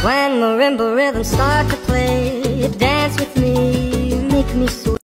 When marimba rhythms start to play, dance with me, make me sway.